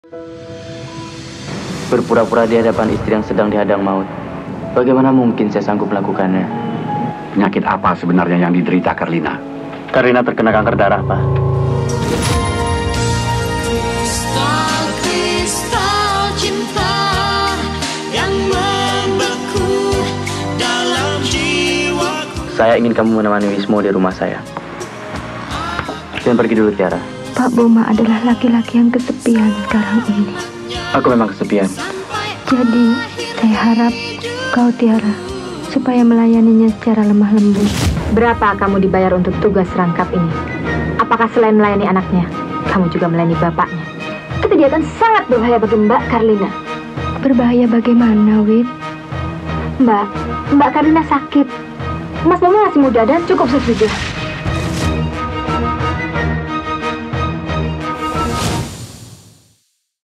Berpura-pura di hadapan istri yang sedang dihadang maut. Bagaimana mungkin saya sanggup melakukannya? Penyakit apa sebenarnya yang diderita Carlina? Carlina terkena kanker darah, Pak. Kristal cinta yang membeku dalam jiwaku. Saya ingin kamu menemani Wismo di rumah saya. Jangan pergi dulu, Tiara. Pak Boma adalah laki-laki yang kesepian sekarang ini. Aku memang kesepian. Jadi, saya harap kau, Tiara, supaya melayaninya secara lemah lembut. Berapa kamu dibayar untuk tugas rangkap ini? Apakah selain melayani anaknya, kamu juga melayani bapaknya? Tapi dia akan sangat berbahaya bagi Mbak Carlina. Berbahaya bagaimana, Wit? Mbak Carlina sakit. Mas Boma masih muda dan cukup setuju.